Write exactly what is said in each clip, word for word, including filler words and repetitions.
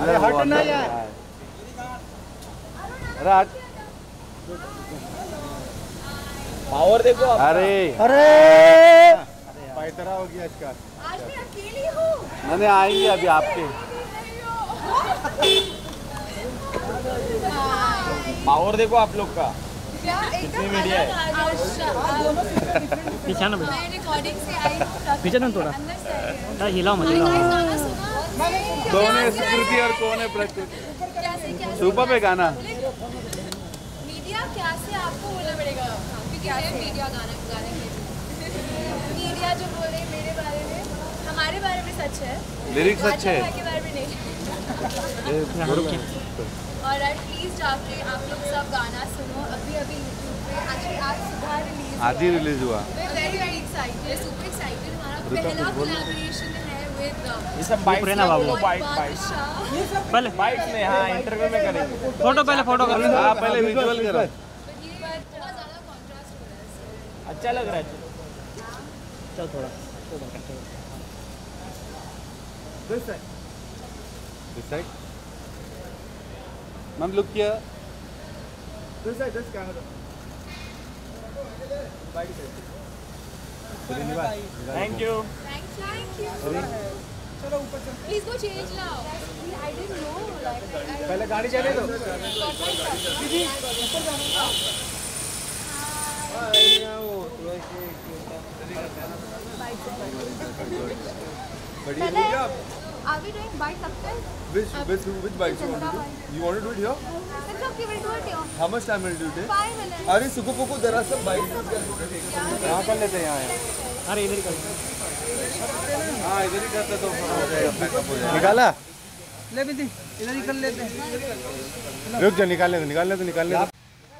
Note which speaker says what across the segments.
Speaker 1: अरे हट ना यार। अरे हट।
Speaker 2: पावर देखो।
Speaker 1: अरे
Speaker 3: अरे
Speaker 1: पैतरा हो गया इसका।
Speaker 4: आज मैं अकेली हूँ।
Speaker 1: नहीं आएंगे अभी आपके।
Speaker 2: पावर देखो आप लोग का।
Speaker 4: कितनी
Speaker 2: मीडिया है।
Speaker 3: पीछे ना
Speaker 4: मैं रिकॉर्डिंग से आई हूँ।
Speaker 3: पीछे ना थोड़ा
Speaker 4: अंदर से आई हूँ।
Speaker 3: हिलाओ मत हिलाओ।
Speaker 4: गाना सुना?
Speaker 1: कौन है सुकृति और कौन है प्रकृति?
Speaker 4: कैसे कैसे?
Speaker 1: सुपर पे गाना।
Speaker 4: मीडिया क्या से आपको बोलना पड़ेगा क्योंकि है मीडिया गाना गाने के मीडिया जो बोले मेरे बारे में हमारे बारे में सच है।
Speaker 1: लिरिक्स अच्छे
Speaker 4: बादशाह के बारे में नहीं। और आज प्लीज जाके आप लोग सब गाना सुनो अभी अभी यूट्यूब पे। एक्चुअली आज सुबह रिलीज
Speaker 1: आज ही रिलीज हुआ।
Speaker 4: Very very excited super excited. हमारा पहला कोलैबोरेशन है विद
Speaker 2: ये सब बाइट
Speaker 3: रहना बाबू।
Speaker 2: बाइट बाइट
Speaker 4: बादशाह।
Speaker 3: पहले
Speaker 2: बाइट में। हाँ इंटरव्यू में करेंगे।
Speaker 3: फोटो पहले फोटो कर लो।
Speaker 1: हाँ पहले विजुअल करो।
Speaker 4: But ये बहुत ज़्यादा कॉन्ट्रास्ट हो रहा है।
Speaker 2: अच्छा लग रहा है।
Speaker 3: चल थोड़ा
Speaker 1: This side. This side. Ma'am, look here. This side, this camera.
Speaker 2: Thank you.
Speaker 4: Thank you. Thank you. चलो ऊपर चल। Please go change now. I didn't know. Like, I
Speaker 1: पहले गाड़ी चले दो।
Speaker 4: पहले are we doing bikes upstairs?
Speaker 5: Which which which bikes you want to do? You want to do it here?
Speaker 4: It's okay, we'll do it here.
Speaker 5: How much time will you take?
Speaker 4: Five minutes.
Speaker 5: अरे सुको पोको there are some bikes.
Speaker 1: यहाँ कर लेते हैं यहाँ।
Speaker 3: अरे इधर ही कर
Speaker 1: हाँ इधर ही करते तो हो जाएगा पैकअप हो जाएगा। निकाला?
Speaker 3: ले बिल्ली इधर ही कर लेते हैं।
Speaker 1: रुक जा निकालने दो निकालने दो निकालने दो।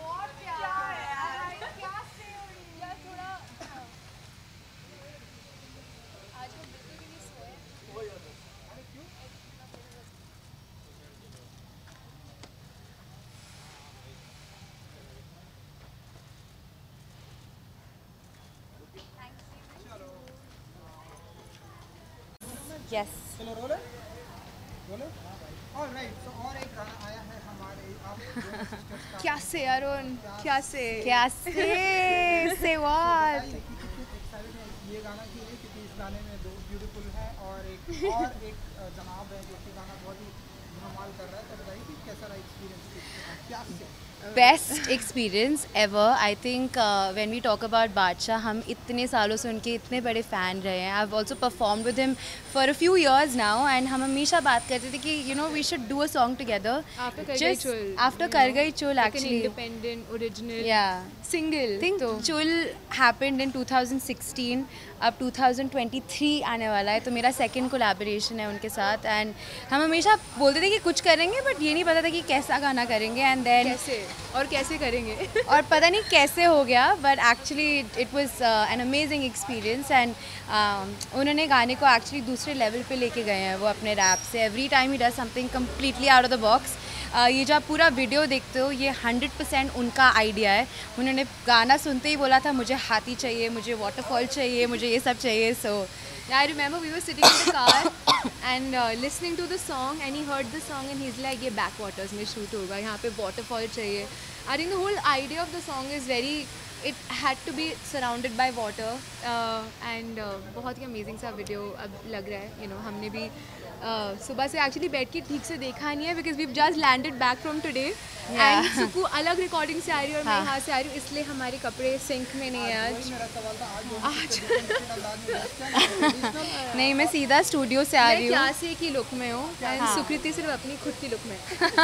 Speaker 4: Yes.
Speaker 6: चलो रोले रोले ऑलराइट। सो और एक गाना आया है हमारे आप दोनों sisters का।
Speaker 4: क्या से अरुण क्या से
Speaker 7: क्या से से व्हाट
Speaker 6: बताइए कि कितने एक्साइटेड है ये गाना के लिए क्योंकि इस गाने में दो ब्यूटीफुल है और एक और एक अ, जनाब है जो कि गाना बहुत ही धमाल कर रहा है। तो बताइए कि कैसा रहा एक्सपीरियंस क्या से?
Speaker 7: Best experience ever I think when we talk about Badshah हम इतने सालों से उनके इतने बड़े फ़ैन रहे हैं। I have also perform with him for a few years now and हम हमेशा बात करते थे कि you know we should do a song together
Speaker 4: After Kar Gai Chul,
Speaker 7: after Kar Gayi Chull
Speaker 4: like an
Speaker 7: actually
Speaker 4: independent original
Speaker 7: या
Speaker 4: single.
Speaker 7: I think Chull happened in twenty sixteen अब twenty twenty-three आने वाला है तो मेरा सेकंड कोलैबोरेशन है उनके साथ एंड हम हमेशा बोलते थे कि कुछ करेंगे बट ये नहीं पता था कि कैसा गाना करेंगे एंड देन
Speaker 4: कैसे और कैसे करेंगे
Speaker 7: और पता नहीं कैसे हो गया but actually it was an amazing experience and उन्होंने गाने को एक्चुअली दूसरे लेवल पे लेके गए हैं वो अपने रैप से। Every time he does something completely out of the box. ये जो आप पूरा वीडियो देखते हो ये हंड्रेड परसेंट उनका आइडिया है। उन्होंने गाना सुनते ही बोला था मुझे हाथी चाहिए, मुझे वाटरफॉल चाहिए, मुझे ये सब चाहिए। सो
Speaker 4: I remember we were sitting in the car and uh, listening to the song and he heard the song and he's like ये backwaters में shoot होगा यहाँ पे waterfall चाहिए। I think the whole idea of the song is very it had to be surrounded by water uh, and uh, बहुत ही amazing सा video अब लग रहा है। you know हमने भी uh, सुबह से actually बैठ के ठीक से देखा नहीं है because we've just landed back from today
Speaker 7: Yeah.
Speaker 4: and सुकू अलग recording से आ रही है और मैं
Speaker 7: हाँ.
Speaker 4: यहाँ से आ रही हूँ इसलिए हमारे कपड़े सिंक में नहीं है आज।
Speaker 6: मेरा सवाल था आज
Speaker 4: आज
Speaker 7: नहीं मैं सीधा स्टूडियो से आ
Speaker 4: मैं
Speaker 7: रही हूँ।
Speaker 4: क्या से की लुक में हूँ एंड
Speaker 7: हाँ.
Speaker 4: सुकृति सिर्फ अपनी खुद की लुक में।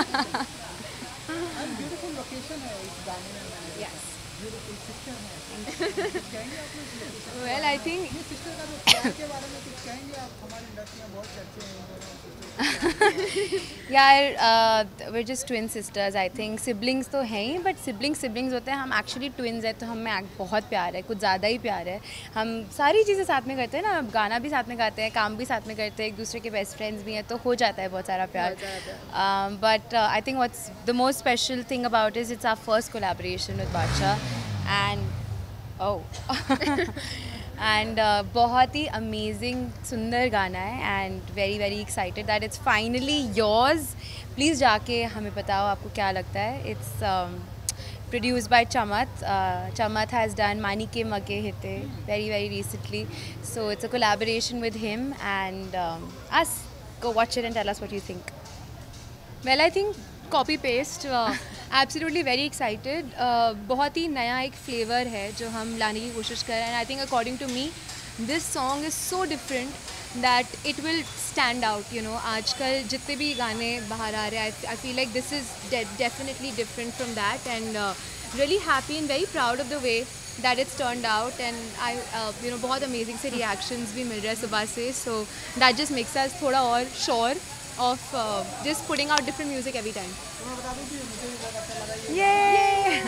Speaker 6: ब्यूटीफुल लोकेशन है इस गाने में मैंने
Speaker 4: Yes.
Speaker 6: ब्यूटीफुल सिस्टर है कुछ कहेंगे आप लोग
Speaker 4: Well, I think
Speaker 6: ये सिस्टर का जो प्यार के बारे में कुछ कहेंगे आप? हमारी इंडस्ट्री में बहुत चर्चे हैं इन दोनों सिस्टर।
Speaker 7: यार वे just twin sisters I think. Siblings तो हैं ही बट सिबलिंग्स सिबलिंग्स होते हैं। हम एक्चुअली ट्विन्स हैं तो हमें act- बहुत प्यार है, कुछ ज़्यादा ही प्यार है। हम सारी चीज़ें साथ में करते हैं ना, गाना भी साथ में गाते हैं, काम भी साथ में करते हैं, एक दूसरे के बेस्ट फ्रेंड्स भी हैं तो हो जाता है बहुत सारा प्यार। But I think what's the most special thing about is it's our first collaboration with Badshah and oh and बहुत ही अमेजिंग सुंदर गाना है and very very excited that it's finally yours. Please जाके हमें बताओ आपको क्या लगता है. It's produced by Chamat. Uh, Chamat has done Mani Ke Make Hite very very recently, so it's a collaboration with him and um, us. Go watch it and tell us what you think.
Speaker 4: Well, I think copy paste. Uh, absolutely very excited. Uh, बहुत ही नया एक flavour है जो हम लाने की कोशिश कर रहे हैं. And I think according to me, this song is so different that it will stand out. You know, आजकल जितने भी गाने बाहर आ रहे हैं, I, I feel like this is de definitely different from that, and uh, really happy and very proud of the way that it's turned out. And I, uh, you know, बहुत amazing से reactions भी मिल रहे हैं सुबह से, so that just makes us थोड़ा और sure of uh, just putting out different music every time.
Speaker 7: Yay!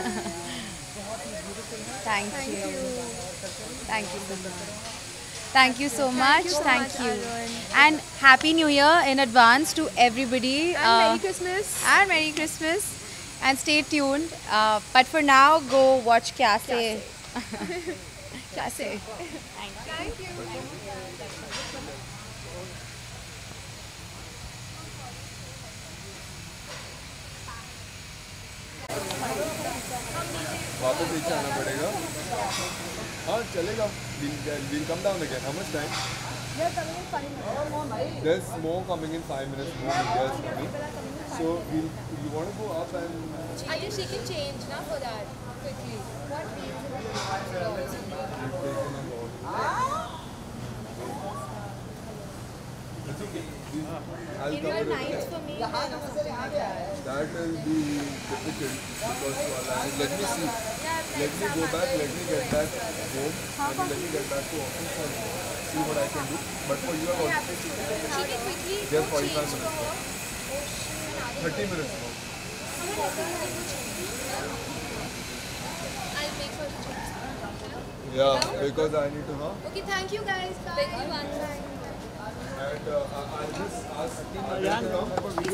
Speaker 7: Thank you. Thank you so much. Thank you so much.
Speaker 4: you so
Speaker 7: Thank
Speaker 4: much,
Speaker 7: you.
Speaker 4: Arun.
Speaker 7: And Happy New Year in advance to everybody.
Speaker 4: And
Speaker 7: Uh,
Speaker 4: Merry Christmas.
Speaker 7: And Merry Christmas. And stay tuned. Uh, but for now, go watch Kya Se.
Speaker 4: Kya say? Thank you.
Speaker 5: वापस नीचे आना पड़ेगा. हाँ चलेगा. We'll we'll come down again. How much time? There's more coming in five minutes. More India is coming. So we'll, you want to go up and
Speaker 4: I think she can change now for that quickly. What
Speaker 5: you've taken a lot. It's okay. I'll
Speaker 7: Give your
Speaker 5: cover it.
Speaker 7: nights for me.
Speaker 5: That will be difficult because to align. Let me see. Let me go back. Let me get back home. And let me get back to office and see what I can do. But for you, I've already
Speaker 4: She can quickly
Speaker 5: Just
Speaker 4: go
Speaker 5: forty-five
Speaker 4: change
Speaker 5: minutes.
Speaker 4: for
Speaker 5: thirty minutes more.
Speaker 4: I'll make her to change.
Speaker 5: Yeah, because I need to know.
Speaker 4: Okay, thank you guys. Bye.
Speaker 5: And uh, I- I'll just ask him to come.